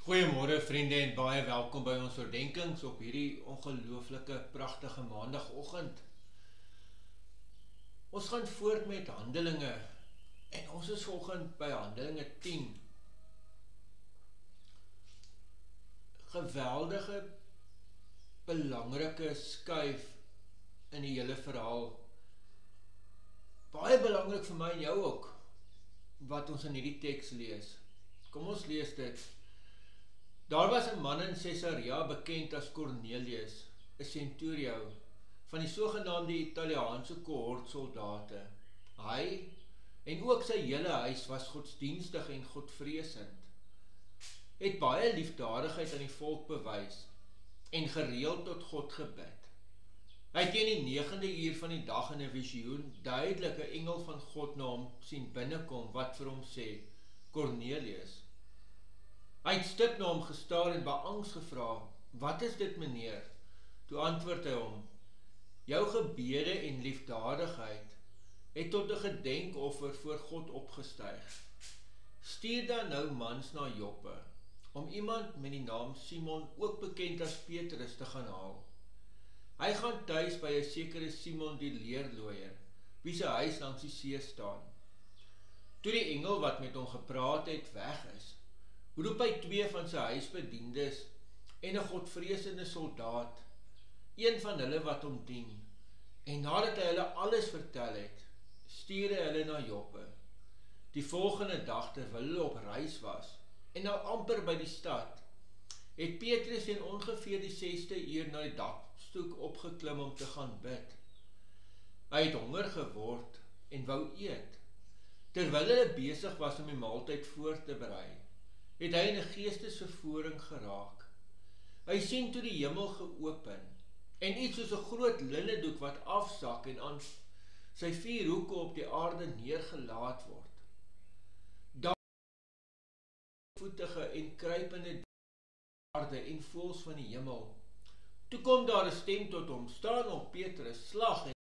Goeiemôre vriende en baie welkom by ons oordenkings op hierdie ongelooflike pragtige maandagoggend. Ons gaan voort met Handelinge en ons is vanoggend by Handelinge 10. Geweldige belangrike skuif in die hele verhaal. Baie belangrik vir my en jou ook wat ons in hierdie teks lees. Kom ons lees dit. Daar was 'n man in Caesarea bekend as Cornelius, 'n centurio van die sogenaamde Italiaanse kohort soldate. Hy en ook sy hele huis was godsdienstig en godvreesend. Het baie liefdadigheid aan die volk bewys en gereeld tot God gebid. Hy het teen die 9de uur van die dag in 'n visioen duidelik 'n engel van God na hom sien binnekom wat vir hom sê: Cornelius. Hy het stik na hom gestaar en beangs gevra: "Wat is dit, meneer?" Toe antwoord hy hom: "Jou gebede en liefdadigheid het tot 'n gedenkoffer voor God opgestyg. Stuur dan nou mans na Joppe, om iemand met die naam Simon, ook bekend as Petrus, te gaan haal. Hy gaan tuis by 'n sekere Simon die leerlooier, wie sy huis langs die see staan." Toe die engel wat met hom gepraat het weg is, roep hy 2 van sy huisbediendes en 'n godvreesende soldaat, een van hulle wat hom dien, en nadat hy hulle alles vertel het, stuur hy hulle na Joppe. Die volgende dag, terwyl hulle op reis was, en nou amper by die stad, het Petrus in ongeveer die 6de uur na die dakstoek opgeklim om te gaan bid. Hy het honger geword en wou eet. Terwyl hulle besig was om die maaltyd voor te berei, het hy in 'n geestesvervoering geraak. Hy sien toe die hemel geopen en iets soos 'n groot linnedoek wat afsak en aan sy 4 hoeke op die aarde neergelaat word. Daar voetige en kruipende aarde en voëls van die hemel. Toe kom daar 'n stem tot hom: "Staan op, Petrus, slag en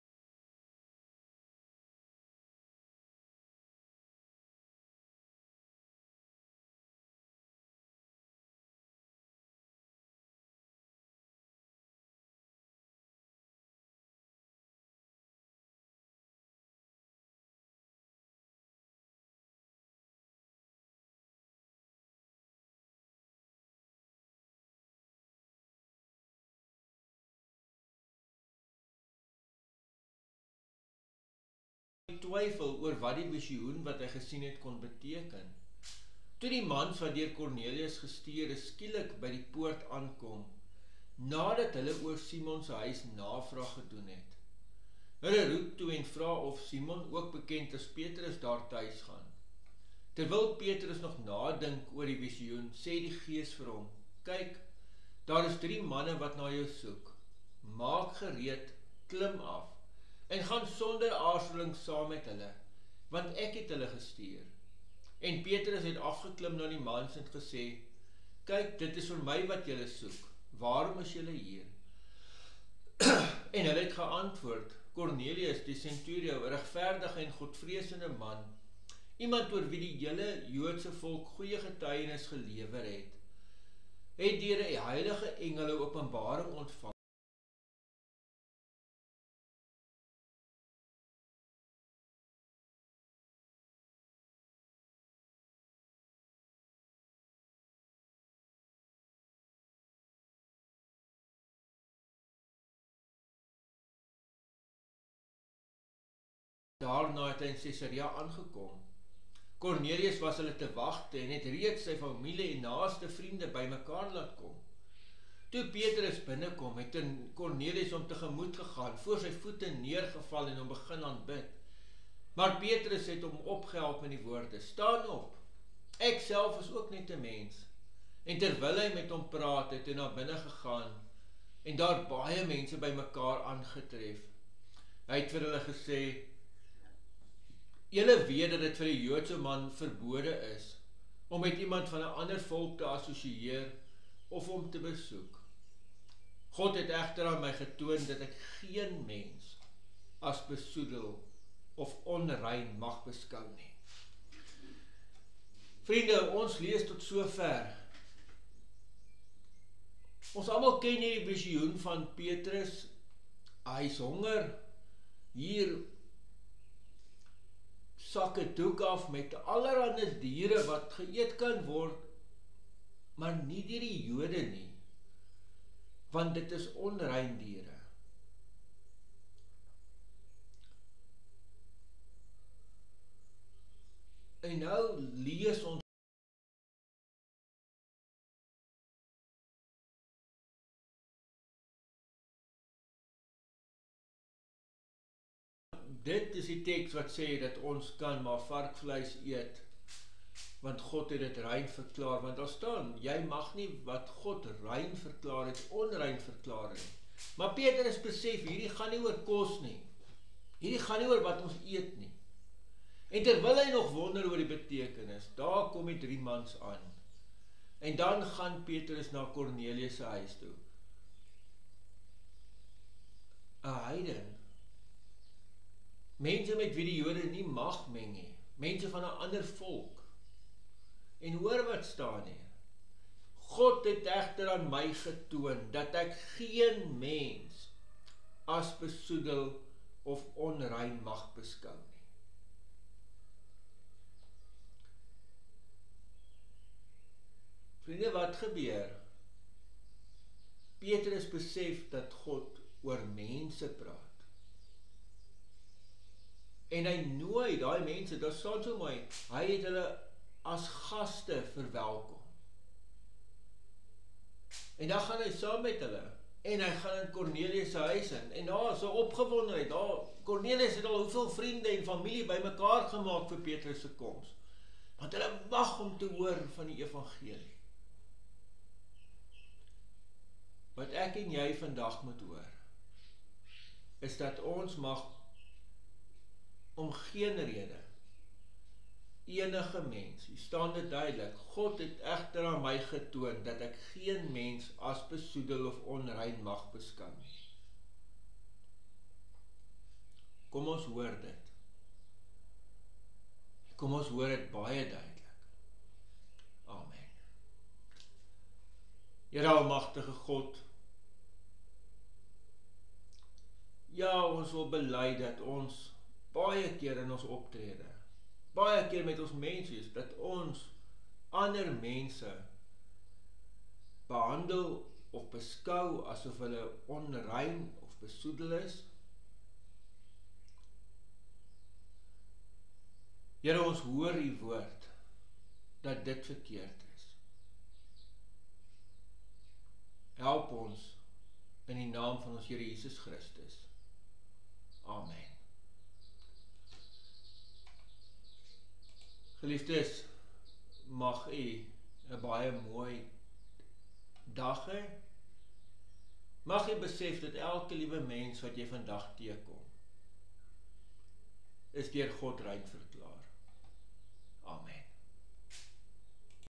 twyfel oor wat die visioen wat hy gesien het kon beteken. Toe die mans wat deur Cornelius gestuur is skielik by die poort aankom, nadat hulle oor Simon se huis navraag gedoen het. Hulle roep toe en vra of Simon, ook bekend as Petrus, daar tuis gaan. Terwyl Petrus nog nadink oor die visioen, sê die Gees vir hom: "Kyk, daar is 3 manne wat na jou soek. Maak gereed, klim af en gaan sonder aarzeling saam met hulle, want ek het hulle gestuur." En Petrus het afgeklim na die mans en gesê: "Kyk, dit is vir my wat julle soek. Waarom is julle hier?" En hulle het geantwoord: "Cornelius, die centurio, 'n regverdige en godvreesende man, iemand oor wie die hele Joodse volk goeie getuienis gelewer het deur 'n heilige engele openbaring ontvang. Daarna het hy in Caesarea aangekom. Cornelius was hulle te wagte en het reeds sy familie en naaste vriende bymekaar laat kom. Toe Petrus binnekom, het Cornelius hom tegemoet gegaan, voor sy voete neergeval en hom begin aanbid. Maar Petrus het hom opgehelp met die woorde: "Staan op, ek self is ook net 'n mens." En terwyl hy met hom praat, het hy na binne gegaan en daar baie mense bymekaar aangetref. Hy het vir hulle gesê: "Julle weet dat dit vir 'n Joodse man verbode is om met iemand van 'n ander volk te assosieer of om te besoek. God het egter aan my getoon dat ek geen mens as besoedel of onrein mag beskou nie." Vriende, ons lees tot sover Ons almal ken hierdie visioen van Petrus. Hy is honger. Hier sak 'n doek af met allerlei diere wat geëet kan word, maar nie deur die Jode nie, want dit is onrein diere. En nou lees ons dit is die teks wat sê dat ons kan maar varkvleis eet, want God het dit rein verklaar, want daar staan, jy mag nie wat God rein verklaar het, onrein verklaar het. Maar Petrus besef, hierdie gaan nie oor kos nie, hierdie gaan nie oor wat ons eet nie. En terwyl hy nog wonder oor die betekenis, daar kom die 3 mans aan. En dan gaan Petrus na Kornelius se huis toe. 'n heiden, mense met wie die Jode nie mag meng nie, mense van 'n ander volk. En hoor wat staan hier. God het egter aan my getoon, dat ek geen mens as besoedel of onrein mag beskou nie. Vriende, wat gebeur? Petrus besef dat God oor mense praat. En hy nooi daai mense, dat staan so mooi, hy het hulle as gaste verwelkom. En dan gaan hy saam met hulle, en hy gaan in Kornelius se huis in, en daar is 'n opgewondenheid, Kornelius het al hoeveel vriende en familie bymekaar gemaak vir Petrus se koms, want hulle wag om te hoor van die evangelie. Wat ek en jy vandag moet hoor, is dat ons mag om geen rede enige mens, hier staan dit duidelik, God het egter aan my getoon, dat ek geen mens as besoedel of onrein mag beskou nie. Kom ons hoor dit. Kom ons hoor dit baie duidelik. Amen. Here almagtige God, ja, ons wil bely dat ons baie keer in ons optrede, baie keer met ons mens is, dat ons ander mense behandel of beskou asof hulle onrein of besoedel is. Here, ons hoor u woord, dat dit verkeerd is. Help ons in die naam van ons Here Jesus Christus. Amen. Geliefdes, mag u 'n baie mooi dag hê. Mag u besef dat elke liewe mens wat jy vandag teekom, is deur God rein verklaar. Amen.